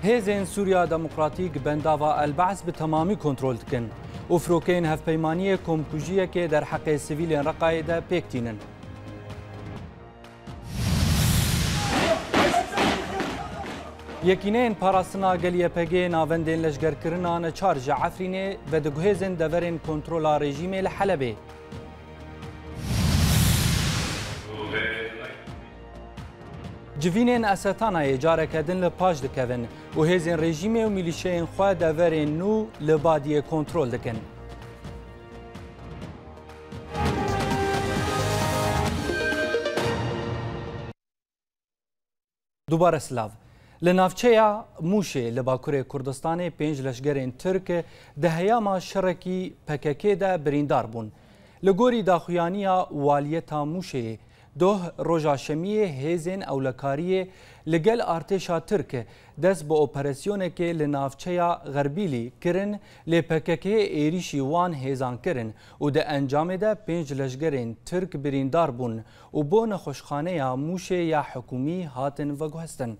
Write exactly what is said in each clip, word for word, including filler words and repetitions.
هێزên Sûriya Demokratîk bendava Elbaz bi temamî kontrol dikin û firokeyên hevpeymaniyê komkujiyekê derheqê sivîlên Reqayê de pêk tînin. Yekîneyên parastina gel Y P G navendên leşgerkirina çar ji Efrînê ve diguhêzin deverên kontrola rejîmê li Helebê. Civînên Esetanayê careke din li paş dikevin û hêzên rejîmê û milîşeyên xwe deverên nû li Badiyê kontrol dikin. Dubare silav. Li navçeya Mûşê li Bakurê Kurdistanê pênc leşgerên Tirk di heyama şerekî P K K de birîndar bûn. Li gorî daxuyaniya waliyeta Mûşeyê doh roja şemiyê hêzên ewlekariyê li gel artêşa Tirk dest bi operasyonekê li navçeya Xerbîlî kirin lê P K K'yê êrişî wan hêzan kirin û di encamê de pênc leşgerên Tirk birîndar bûn û bo nexweşxaneya Mûşê ya hikûmî hatin veguhestin.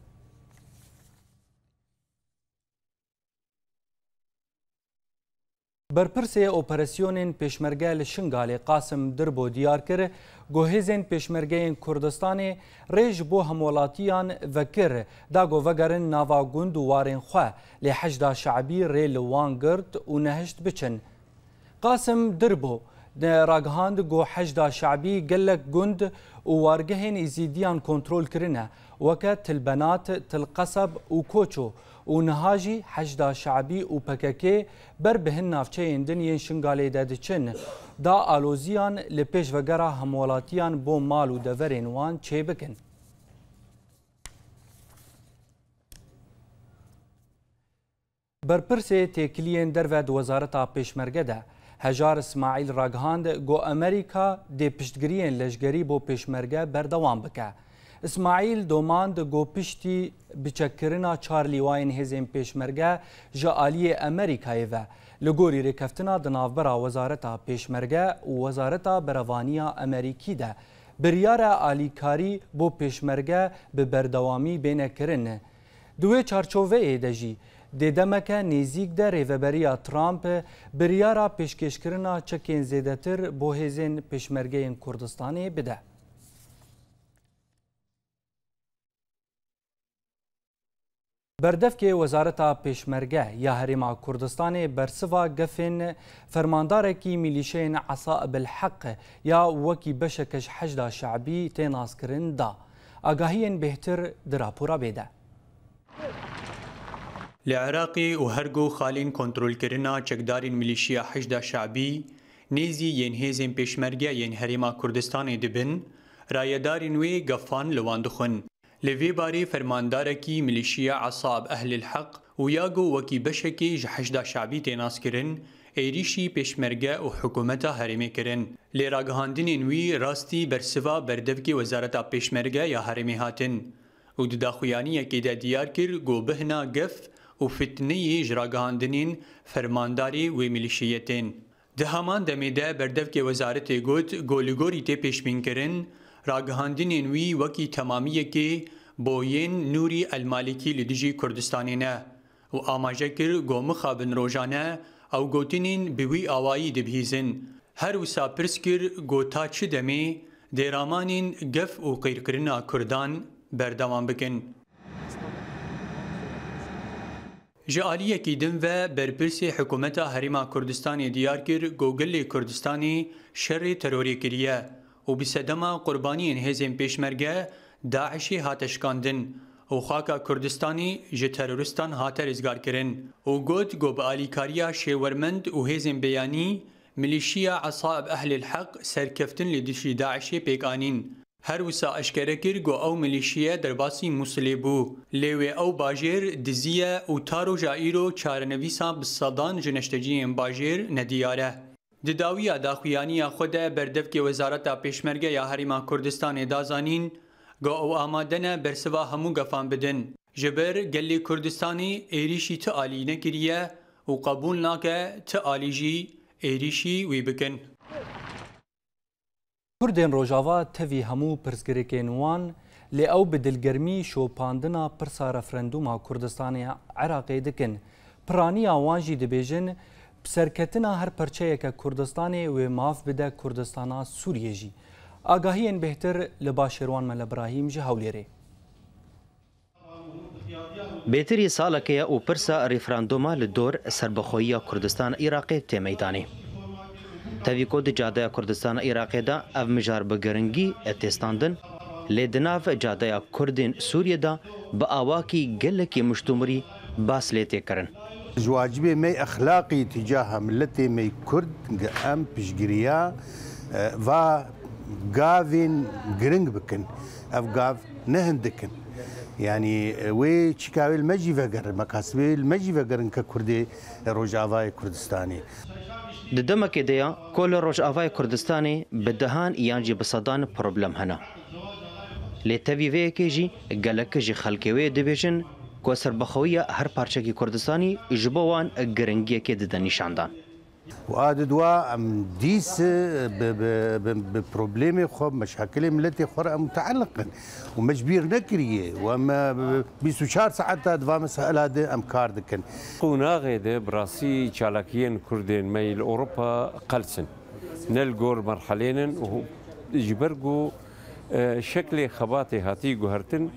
Berpirsê operasyonên pêşmerge li Şingalê Qasim Dirbo diyar kir guhêzên pêşmergeyên Kurdistanê rêj bo hemwelatiyan vekir da got vegerin nava gund û warên xwe lê hejda şeibî rê li wan girt û nehişt biçin. Qasim Dirbo ragihand got hejda şeibî gelek gund û wargehên êzîdiyan kontrol kirine weke Tilbenat, Tilqeseb û Koço û niha jî hejda şeibî û P K K ber bi hin navçeyên din yên Şingalê de diçin da aloziyan li pêşvegera hemwelatiyan bo mal û deverên wan çê bikin. Berpirsê têkiliyên derve di Wezareta Pêşmerge de Hejar İsmaîl ragihand got Amerîka dê piştgiriyên leşgerî bo pêşmerge berdewam bike. İsmaîl domand got piştî biçekkirina çar lîwayên hêzên pêşmerge ji aliyê Amerîkayê ve li gorî rêkeftina di navbera Wezareta Pêşmerge û Wezareta Berevaniya Amerîkî de biryara alîkarî bo pêşmerge bi berdewamî bêne kirin. Di wê çarçoveyê de jî dê demeke nêzik de rêveberiya Trump biryara pêşkêşkirina çekên zêdetir bo hêzên pêşmergeyên Kurdistanê bide. Berdevkê Wezareta Pêşmerge ya Herêma Kurdistanê bersiva gefên fermandarekî milîşeyên Esaîbil Heq ya wekî beşeke ji hejda şeibî tê naskirin da. Agahiyên bêhtir di rapora bê de. Li Iraqê û her got xalên kontrolkirina çekdarên milîşiya hejda şeibî nêzî yên hêzên pêşmerge yên Herêma Kurdistanê dibin, rayedarên wê gefan li wan dixwin. Li vê barê fermandarekî milîşiya Esaîb Ehlil Heq û ya got wekî beşekê ji hejda şeibî tê naskirin, êrişî pêşmerge û hikûmeta herêmê kirin. Lê ragihandinên wî rastî bersiva berdevkê Wezareta Pêşmerge ya herêmê hatin û di daxuyaniyekê de diyar kir got bihna gef û fitneyê ji ragihandinên fermandarê wê milîşiyetên. Di heman demê de berdevkê Wezaretê got got li gorî tê pêşbînkirin ragihandinên wî wekî temamiyekê bo yên Nûrî Elmalikî li dijî Kurdistanê ne û amaje kir got mixabin rojane ew gotinên bi wî awayî dibihîzin. Her wisa pirs kir got ta çi demê dêramanên gef û qîrkirina Kurdan berdewam bikin. Ji aliyekî din ve berpirsê hikûmeta Herêma Kurdistanê diyar kir got gelê Kurdistanê şerê terorê kiriye û bi sedema qurbaniyên hêzên pêşmerge Daişê hate şikandin û xaka Kurdistanê ji teroristan hate rêzgarkirin û got got bi alîkariya şêwermend û hêzên beyanî milîşiya Esaîb Ehlil Heq serkeftin li dijî Daişê pêk anîn. Her wisa eşkere kir got ew milîşiye derbasî Musilê bû lê wê ew bajêr diziye û ta roja îro çarenivîsa bi sedan ji neşteciyên bajêr nediyar e. Di dawiya daxuyaniya xwe de berdevkê Wezareta Pêşmerge ya Herêma Kurdistanê da zanîn got ew amade ne bersiva hemû gefan bidin. Ji ber gelê Kurdistanê êrişî ti alî nekiriye û qebûl nake ti alî jî êrişî wî bikin. Kurdên Rojava tevî hemû pirsgirêkên wan لی او بدلگرمی شوپاندنا پرسا رفرندوما کردستان عراقی دکن پرانی آوانجی دبیجن بسرکتنا هر پرچه که کردستان و ماف بده کردستانا سوریه جی آگاهی ان بهتر لباشروان مل ابراهیم جه هولیره بهتری ساله که او پرسا ریفراندوما لدور سربخویی کردستان عراقی تی میدانی تاویکو د جاده کردستان عراقی دا او مجار بگرنگی اتستاندن لیدناف جاده کردین سوریه دا با آواکی گلکی مشتومری باس لیتی کرن واجب می اخلاقی تجاه ملت می کرد ام پیشگیریا و گاوین گرنگ بکن اف گاو نهندکن يعني وي تشكاوي المجي فقر مكاسبي المجي فقر ككردي روجافاي كردستاني ددمك ديا كل روجافاي كردستاني بدهان يانجي بصدان بروبلم هنا لتوي في كيجي قالك جي خلكوي ديفيجن كوسر بخويه هر بارچكي كردستاني جبوان گرنگي كي دد نشاندان واددوا ام ديس ببروبليمي خو مشاكل ملتي خور متعلقا ومجبير نكريه وما بيسوشار ساعات دوا مسألة دي ام كاردكن قونا غيده براسي چالاكيين كردين ميل اوروبا قلسن نلقور مرحلين جبرقو شكل خباتي هاتي جوهرتن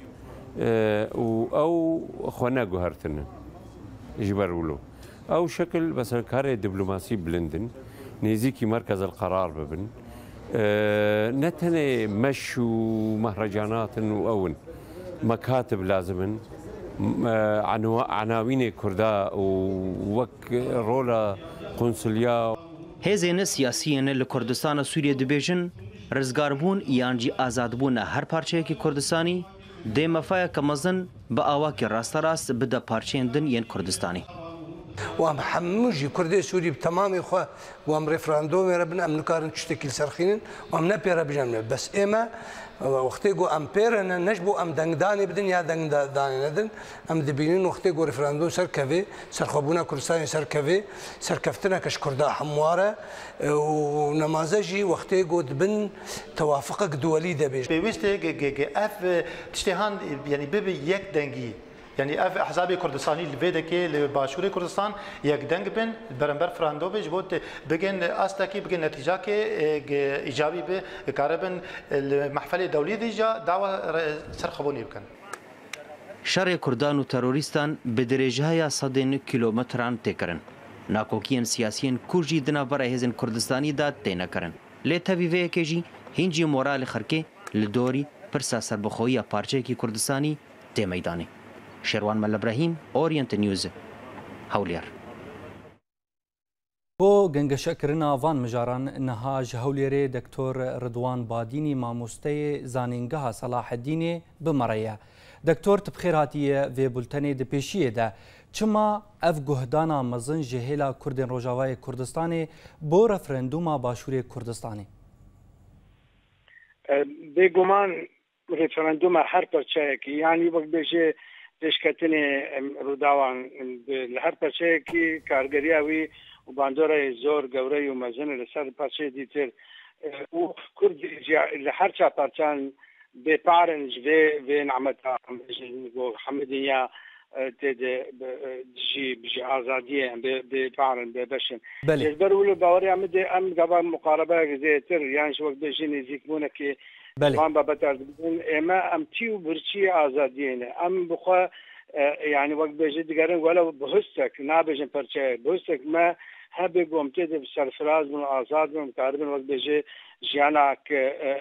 او خوانا جوهرتن جبرولو او شكل مثلا كاري دبلوماسي بلندن نيزيكي مركز القرار ببن أه نتني مش ومهرجانات واون مكاتب لازمن أه عناوين كردا ووك رولا قنصليا هزين سياسيين لكردستان سوريا دبيجن رزگاربون يانجي آزادبون هر پارچه كردستاني دي مفايا كمزن بآواكي راست راست بدا پارچين دن ين كردستاني وام حموجي كردي سوري بتمامي خو وام ريفراندوم ربنا ام نكارن تشتكي سرخين وام نبيرا بجنب بس اما وقتيغو امبيرنا نجبو ام دنگداني بدنيا دنگداني ندن ام دبينين وقتيغو ريفراندوم سركفي سرخبونا كردستاني سركفي سركفتنا كش كردا حمواره ونماذجي وقتيغو دبن توافقك دولي دبيج بيوستي اف تشتهان يعني بيبي يك دنگي يعني اف احزاب كردستاني لفيدكي لباشوري كردستان يك دنگ بن برنبر فراندوفيج بوت بجن استاكي بجن نتيجه ايجابي بكاربن المحفل الدولي ديجا دعوه سرخبوني بكن شر كردان و تروريستان بدرجه صدين كيلومتران تكرن ناكوكيان سياسيين كورجي دنا برا هزن كردستاني دا تينا كرن لتويفي كيجي هنجي مورال خركي لدوري پرسا سربخويا پارچه كردستاني تي ميداني شروان مل ابراهیم اورینت نیوز هولیر بو گنگش کرنا وان مجاران نهاج هوليري دكتور رضوان باديني ماموستي زانينگها صلاح الدين بمريا دكتور تبخير هاتيه في بولتني دبيشيه ده چما اف گهدانا مزن جهلا كردن روجاواي كردستاني بو رفرندوما باشوري كردستاني بگمان رفرندوما هر پرچه يعني وقت بيجي دشکتنی روداوان لهر پرچه کی کارگریاوی و باندوره زور گوری و مزن لسر پرچه دیتر و کرد لهر چا پرچان به پارنج و و نعمتا و حمدیه تد جی بجی آزادیه به پارن به بشن بله برولو باوری عمد ام قبل مقاربه زیتر یعنی شو وقت بجینی زیکمونه که بله ما بتعرض اما ام تيو برشي ازاديين ام بخوا يعني وقت بيجي دقارن ولا بهستك نابجن برشي بهستك ما هبي قوم تدي بسرفراز من ازاد من كاربن وقت بيجي جيانك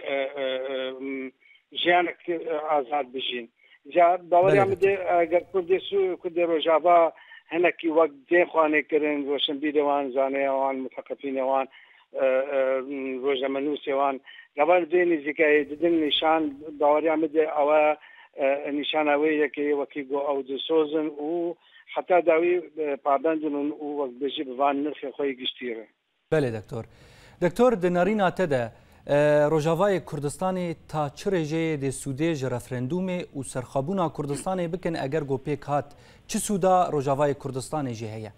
جيانك ازاد بجين جا باوري عم دي اگر كردي سو كردي روجافا هناك وقت دي خواني كرن روشن بيدوان زاني وان مثقفين وان روجا منوسي وان قبل ديني زكاي ددن نشان باوري عمد او نشان اوي كي وكيغو او دسوزن و حتى داوي بابندن و بيجي بوان نرخ خوي گشتيره بله دكتور دكتور دنارينا تدا روجاواي كردستاني تا چرجه دي سوديج رفرندوم و سرخابونا كردستاني بكن اگر گو پيك هات چ سودا روجاواي كردستاني جي هيا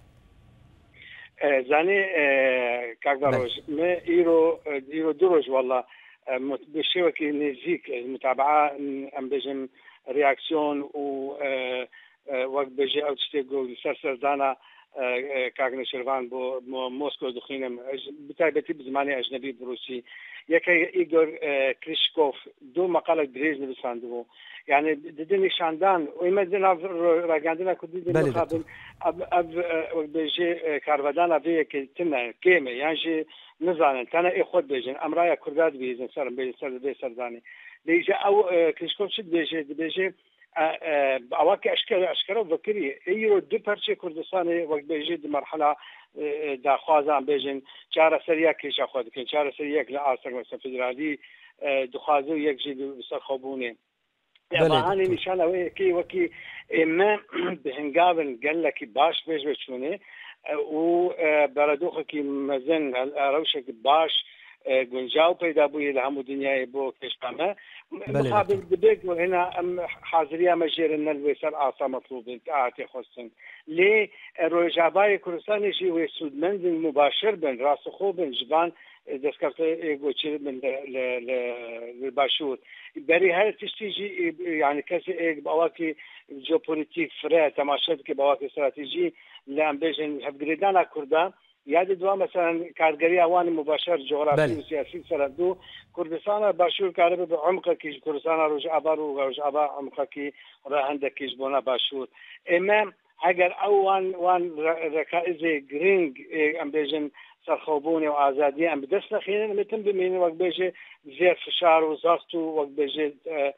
زاني كاغداروج ما ايرو ايرو دروج والله بشوكي نزيك المتابعة أم بجم رياكسيون و وقت بجي أو تشتغل سرسر دانا كاغن شرفان بو موسكو دخينم بتاعتي بزماني أجنبي بروسي يكي إيغور كريشكوف دو مقالة بريزن بساندو يعني ددني شاندان وإما دنا راجعنا كدي مقابل أب أب بيجي كاروادانا في كتنا كيمة يعني نزانن تنا إخوة بيجن أمرايا كرداد بيجن سر بيجن سر بيجن سرداني بيجي أو كريشكوف شد بيجي بيجي أواكي أشكال أشكال وذكري أيرو دو برشة كردستاني وقت بيجي مرحلة داخوازان بيجن شارع سريع كيش أخذ كن شارع سريع لآسر مثلا فدرالي دخوازو يكجي بسخبوني يعني نشان أوي كي وكي إما بهنجابن قال لك باش بيج بتشوني وبردوخ كي مزن روشك باش گنجاو پیدا بوی لهمو دنیای بو کشتامه مقابل بدك وهنا حاضريه مجيرن الوسر عاصمه مطلوب اعطي خصن لي روجاباي كردستان شي وسود منزل مباشر بين راسخو بين جبان دسكرت ايغوتشي من للباشور بري هاي تشتيجي يعني كسي بواكي جيوبوليتيك فرا تماشات كي بواكي استراتيجي لام بيجن هبغريدانا كردان یاد دوا مثلا کارگری اوان مباشر جغرافی و سیاسی سردو کردستان باشور کاره به عمق کیش کردستان روش آبار و روش آبار عمق کی راهند کیش بنا باشور اما اگر اوان وان رکائز گرینگ ام بیجن سرخوبونی و آزادی ام بدست نخینن متن بمین وقت بیجه زیر فشار و ضغط و وقت بیجه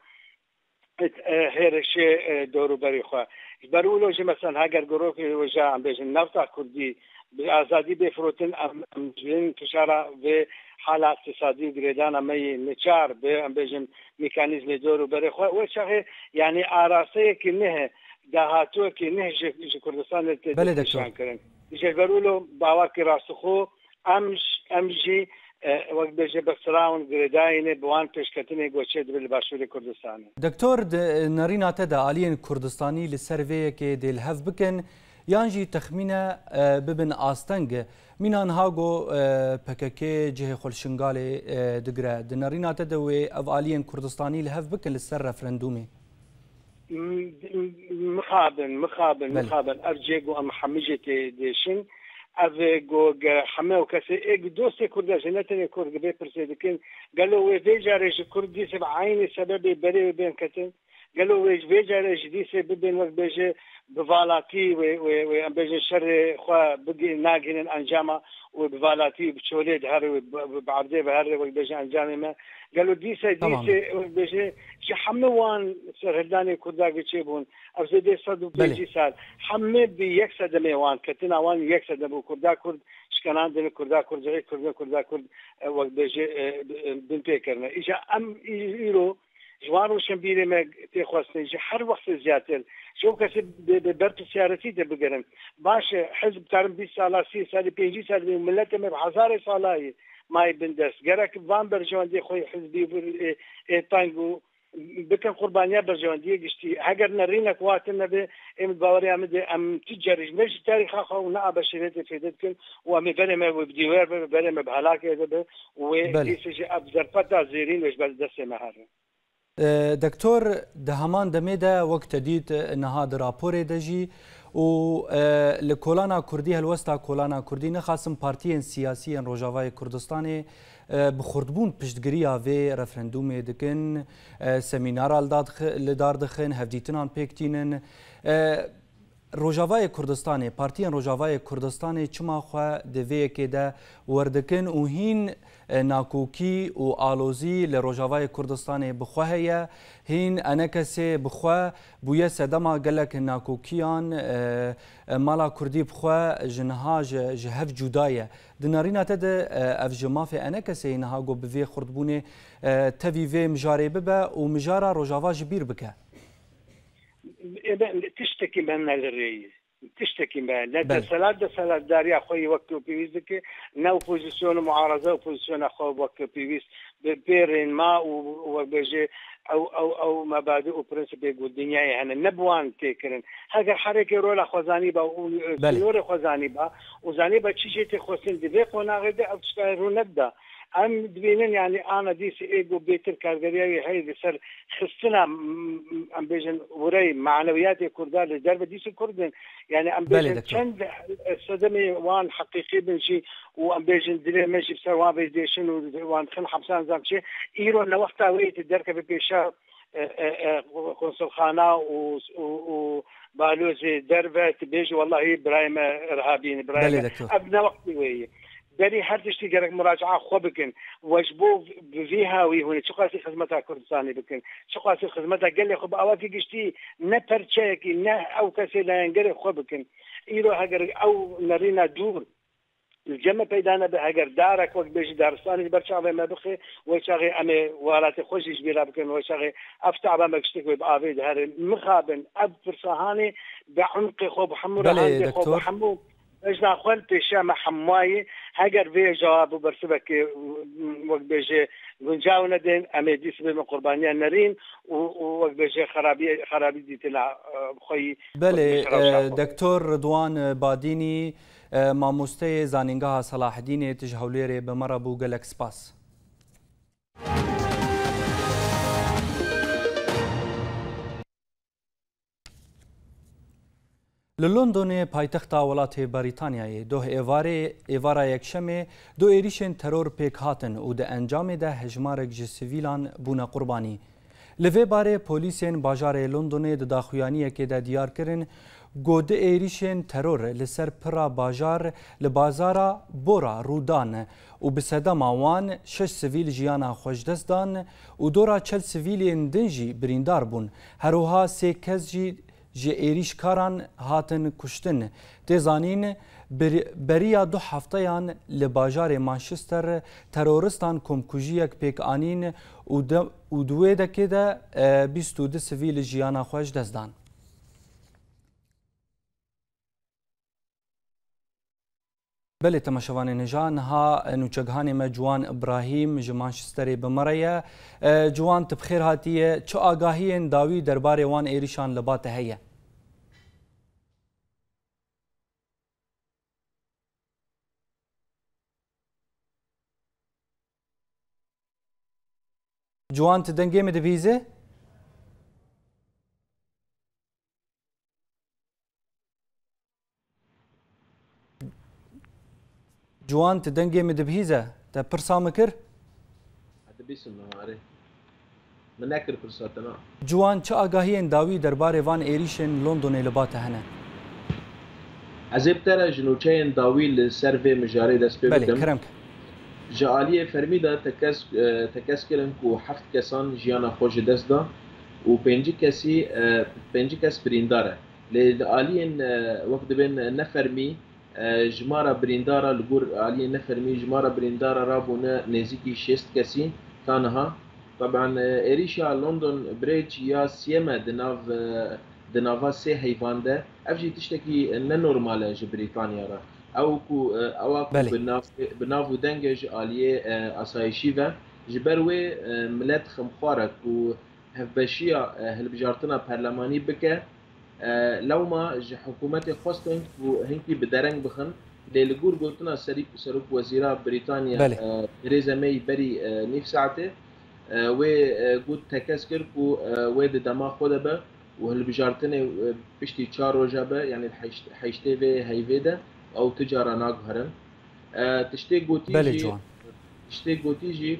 هرش دورو بری خواه برولو جه مثلا اگر گروه که وجه ام بیجن نفتا کردی آزادی بفروتن ام جن فشارا و حالة اقتصادي جريدانا مي نشار ام بيجن ميكانيزم دورو بري خو وشغه يعني اراسيه كنه دهاتو كنه ج كردستان بلدشان كرن جبرولو باواكي راسخو امش امجي وقت بيجي بسراون جريداين بوان تشكتني گوچه دبل باشور كردستان دكتور نارينا تدا الين كردستاني للسيرفي كي ديل هاف بكن یانجی تخمینه ببن آستنگ مینان هاگو پککی جه خلشنگال دگره دنارینا تدوی اوالین کردستانی لهف بکن لسر رفرندومی مخابن مخابن مخابن ارجیگو ام حمیجتی دیشن از گو حمه و کسی ایک دوست کرده جنتن کرد به پرسیدکن قالوا ویجارش کردی سب عین سبب بری بین کتن قالوا ویجارش دی سب بین وقت بجه بفالاتي و ام بجه شر خو بقي ناقين انجامه وبفالاتي بشوليد هر بعرضه بهر وبجه انجامه ما قالوا ديسه ديسه بجه حموان سرداني كرداغي تشيبون او زي صدو بيجي سال حمد بيكسد ميوان كتنا وان يكسد ابو كردا كرد شكنان دين كردا كرد زي كردا كردا كرد وبجه بنتي كرنا اجا ام يرو جوانو شنبيري ما تخوصني هر وقت زياتر شو كسب برت سيارتي ده بقرن باش حزب تعرف بيس سالا سي سالي بيجي سالي ملته ما بحزار سالاي ما يبندس جرك فان برجوان دي خوي حزبي تانجو بكن قربانيه برجوان دي قشتي هاجر نرينا كواتنا به ام باوري ام ام تجرج مش تاريخ خو نا بشريت فيدتكن وام برم وبديوار برم بهلاك ده ودي سي ابزر فتا زيرين وش بلدس مهار دكتور دهمان دميدا وقت ديت نهاد رابور دجي و لكولانا كردي هلوستا كولانا كردي نخاسم بارتيين سياسيين روجاواي كردستاني بخردبون پشتگريا في رفرندوم دكن سمينارا لدار دخن هفديتنان بيكتينن روجاواي كردستاني بارتيين روجاواي كردستاني چما خو دوي كده وردكن و هين ناکوکی و آلوزی لروجاوای کردستان بخواهیه هین انکسی بخواه بویه سدما گلک ناکوکیان مالا کردی بخواه جنها جهف جدایه دنارینا تد اف جماف انکسی نها گو بوی خردبونه تاوی وی مجاره ببه و مجاره روجاوا جبیر بکه تشتكي من الرئيس تشتكي بها لا سلاد سلاد داري اخوي وقت بيويزك نو بوزيسيون معارضه وبوزيسيون اخو وقت بيويز بيرين ما وبيجي او او او مبادئ برنسبي الدنيا يعني نبوان تكرن هذا حركه رولا خوزاني با ونور خوزاني با وزاني با تشيتي خوسين دي قونا غدا او تشتغلوا نبدا ام دبینن يعني انا ديس ايجو بيتر كارغريا هي لسر خصنا ام بيجن وري معنويات كردان لدرب ديس كردن يعني ام بيجن چند صدمي وان حقيقي بنشي وام بيجن دليل ماشي بسوا بيديشن وان خن حبسان زامشي ايرو لوقتها ويت الدرك ببيشا قنصل خانه و بالوز دربه تبيج والله ابراهيم ارهابيين ابراهيم ابنا وقت وي داري هر تشتي جرك مراجعه خو بكن وجبو فيها وي هون شو قاسي خدمتها كردستاني بكن شو قاسي خدمتها قال لي خو اوافي قشتي نبر تشيكي نا او كسي لا ينقر خو بكن ايرو هاجر او نرينا دور الجمع بيدانا بهاجر دارك وقت بيجي دارستاني برشاغي ما بخي وشاغي امي ولاتي خوشيش بيلا بكن وشاغي افتع بمكشتك بافيد هذا مخابن اب فرصهاني بعمق خو بحمر عندي خو بحمو اجنا خلت الشام حماي هاجر في جواب برسبك وقت بيجي غنجاونا دين امي ديس بين قربانيه نارين ووقت بيجي خرابي خرابي دي تلا خوي بله دكتور رضوان باديني مامۆستەیە زانینگەها سەلاحدینێ تژ هەولێرێ بەمەڕە بوو گەلەک سپاس. لە لۆندۆنێ پایتەختا وڵاتێ بەریتانیایە دۆ ئێوارە یەکشەمێ دۆ عێریشên تەرۆر پێک هاتن و دە ئەنجامێدا هەژمارێک ji سڤیلان بوونە قوربانی. Li vê barê polîsên bajarê Londonê di daxuyaniyekê de diyar kirin got di êrişên teror li ser pira bajar li bazara Bora rûdan û bi sedema wan şeş sivîl jiyana xwe ji dest dan û dora çel sivîlên din jî birîndar bûn. Herûha sê kes jî ji êrîşkaran hatin kuştin. Tê zanîn beriya du hefteyan li bajarê Manchester teroristan komkujiyek pêk anîn û di wê dekê de bîst û du sivîl jiyana xwe ji dest dan. Belê temaşevanên hêja niha nûçegihanê me Ciwan İbrahîm ji Manchesterê bimere ye. Ciwan tu bi xêr hatiye çi agahiyên dawî derbarê wan êrîşan li ba te heye? Ciwan tu dengê me dibîze? Ciwan tu dengê me dibîze? Te pirsa me kir? Min nekir pirsa te na. Ciwan çi agahiyên dawî derbarê van êrîşên Londonê li ba te hene? Ez ê bi te re ji nûçeyên dawî li ser vê mijarê dest pê bikim. Belê, kerem kir. Ji aliyê fermî de tekes kirin ku heft kesan jiyana xwe ji dest da û pêncî kesî pêncî kes birîndar e. Lê li aliyên wek dibên nefermî jimara birîndara li gor aliyên nefermî jimara birîndara rabûne nêzîkî şêst kesî ta niha. Taban êrîşa London Bridge ya siyeme di nav di nava sê heyvan de ev jî tiştekî nenormal e ji Brîtanya re. Ew ku ewa ku bi nav û dengê ji aliyê asayişî ve ji ber wê millet xemxwar e ku hevbeşiya hilbijartina perlemanî bike lewma ji hikûmetê xwestin ku hinkî bi dereng bixin lê li gor gotina Serok Wezîra Brîtanya Theresa May berî nîv saetê wê got tekez kir ku wê di dema xwe de be û hilbijartinê piştî çar roja be yanî heştê vê heyvê de ew ti cara naguherin. Tiştê gotî jî tiştê gotî jî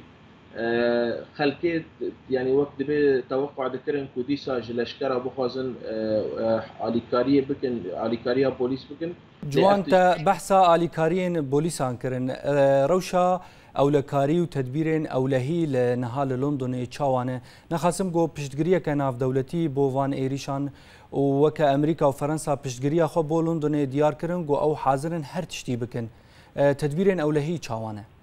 xelkê yanî wek dibe tewqع dikirin ku dîsa ji leşkera bixwazin alîkariyê bikin alîkariya polîs bikin. Ciwan te behsa alîkariyên polîsan kirin. Rewşa ewlekarî û tedbîrên ewlehî li niha li Londonê çawan e. Nexwasim got piştgiriyeke navdewletî bo van êrîşan û weke Amerîka û Fransa piştgiriya xwe bo Londonê diyar kirin got ew hazirin her tiştî bikin. Tedbîrên ewlehî çawan e.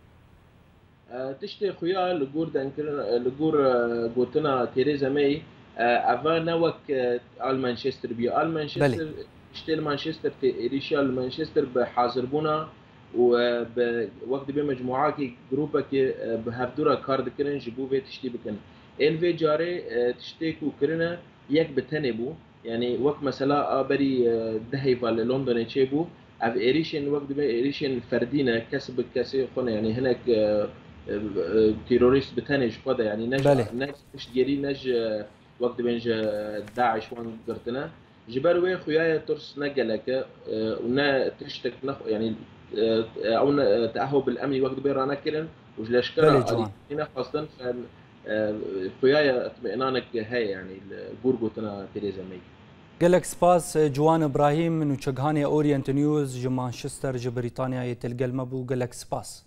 Tiştê xuya li gor dengkirin li gor gotina Theresa May eva ne wek al Manchester bîye. Al Manchester tiştê li Manchester tê êrîşa li Manchester bi hazirbûna û bi wek dibe mecmuakê grupekê bi hevdûra kar dikirin ji bo vê tiştî bikin. Ên vê carê tiştê ku kirine yek bi tenê bû. Yani wek mesela a berî di heyva li Londonê çêbû ev êrîşên wek dibe êrîşên ferdî ne kes bi kesê xwe ne yani hinek تيروريست بتنج خدا يعني نج بله. نج تشتغلي نج وقت بنج داعش وان قرتنا جبروي خويا ترس نجلك ونا تشتك نخ يعني او تاهب الامني وقت بيرانا كلن وجلاشكرا هنا خاصه خويا اطمئنانك هاي يعني البورغوتنا تيريزا مي قالك سباس جوان ابراهيم من وشغهاني اورينت نيوز جو مانشستر جو بريطانيا يتلقى المبو قالك سباس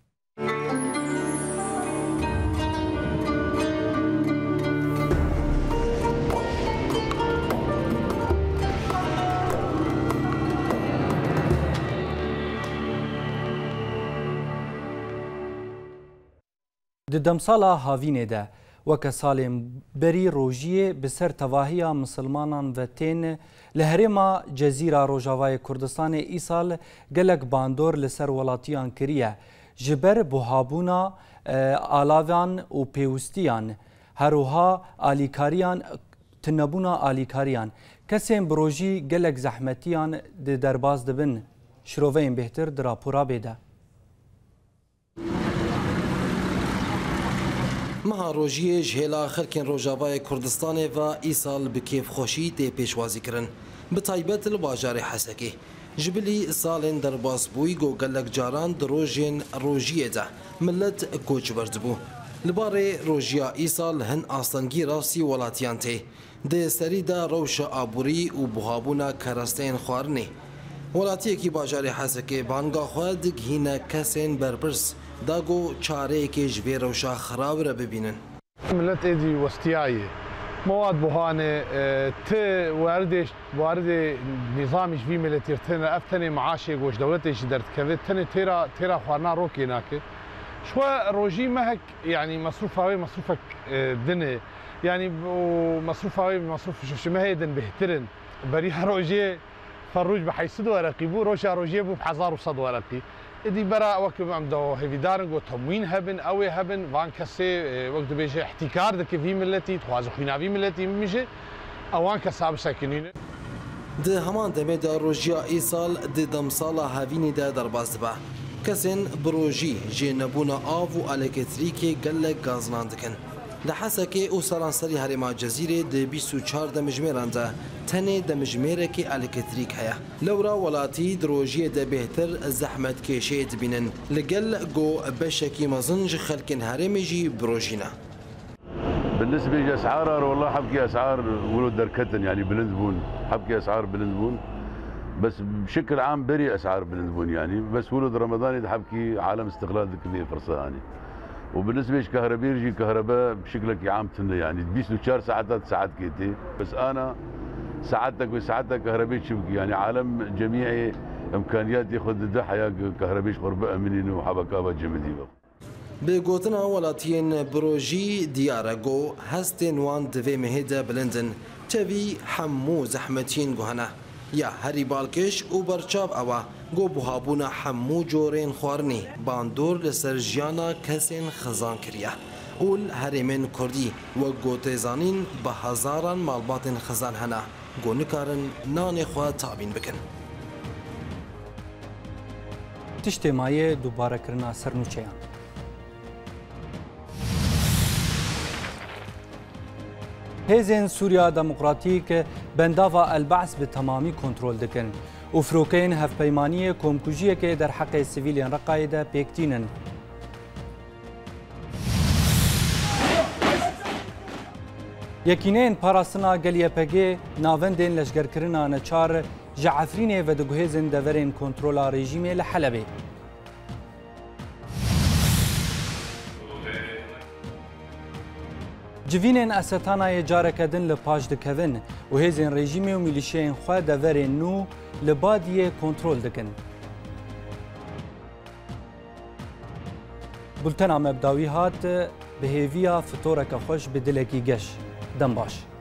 ددمسالا هاوینه ده وک سالم بری روژیه بسر تواهیا مسلمانان و تین لهرما جزیره روجاوای کردستان ای سال گلک باندور لسر ولاتیان کریه جبر بوهابونا آلاوان و پیوستیان هروها آلیکاریان تنبونا آلیکاریان کسیم بروژی گلک زحمتیان ده درباز دبن شروعین بهتر دراپورا بیده مها روژیه جهلا خلکن روجاوای کردستان و ایسال بکیف خوشی تی پیشوازی کرن به تایبت الباجار حسکی جبلی سالن در باسبوی گو گلک جاران دروژین روژیه ده ملت کوچ بردبو لباره روژیا ایسال هن آستانگی راسی ولاتیان تی ده سری دا روش آبوری و بوهابونا کرستین خوارنی ولاتی کی باجار حسکی بانگا خواد هینا کسین برپرس داغو چاره که جوی روشا خراب را ببینن ملت ایدی وستیایی مواد بوهانه ت واردش وارد نظامش في ملتي تنا افتني معاشي وش دولتش درت كذا تنا تيرا تيرا خوارنا روكي هناك شوى روجي مهك يعني مصروف هاوي مصروفك دني يعني مصروف هاوي مصروف شو ما هي دن بهترن بريها روجي فروج بحيصد ورقي بو روشا روجي بو بحزار وصد ورقي دي برا وقت عم دو هيفيدارن و تموين هبن او هبن وان كسي وقت بيجي احتكار دك في ملتي تخواز خوينا في ملتي ميجي اوان كساب ساكنين ده همان دمه دا روجيا ايسال ده دمسالا هاويني دا درباز دبا كسن بروجي جي نبونا آف و الكتريكي قلق غازنان دكن لحسكي او سرانسري هرما جزيره ده بیست و چهار دمجميران ده تنه دمجميركي الكتريك هيا لورا ولاتي دروجيه ده بهتر زحمت كيشي دبينن لقل جو بشكي مزنج خلكن هرمجي بروجينا بالنسبه لاسعار والله حبكي اسعار ولو دركتن يعني بلندبون حبكي اسعار بلندبون بس بشكل عام بري اسعار بلندبون يعني بس ولد رمضان حبكي عالم استغلال ذكي فرصه يعني وبالنسبه لكهرباء يجي كهرباء بشكلك عام تنه يعني بيست وشهر ساعات ساعات كيتي بس انا ساعتك وساعتك كهرباء شبكي يعني عالم جميعي امكانيات ياخذ ده حياه كهرباء قرب منين وحبكابه جمدي بگوتنا ولاتین بروژی دیارگو هستن وان دوی مهدا بلندن تبی حمو زحمتین گوهنه یا هری بالکش و برچاب اوا گو بوهابونا حمو جورین خوارنی باندور لسر جیانا کسین خزان کریه اول هریمن کردی و گوتزانین به هزاران مالباتن خزان هنه گو نکارن نان خواه تابین بکن تشتی مایه دوباره کرنا سرنوچیان هزین سوریا دموکراتیک بنداوا البعث به تمامی کنترل دکن و فروکین هفپیمانی کمکوژیه که در حق سیویلیان رقایده پیکتینن یکینین پاراستنا گلیه پگه ناوندین لشگرکرنا نچار جعفرینه و دگوهزن دورین کنترولا رژیمه لحلبه جوینên esetanayê careke din li paş dikevin û hêzên rejîmê û milîşeyên xwe deverên nû li badiyê kontrol dikin. Bultena mebdawî hat bi hêviya fitoreke xweş bi dilekî geş. Dem baş.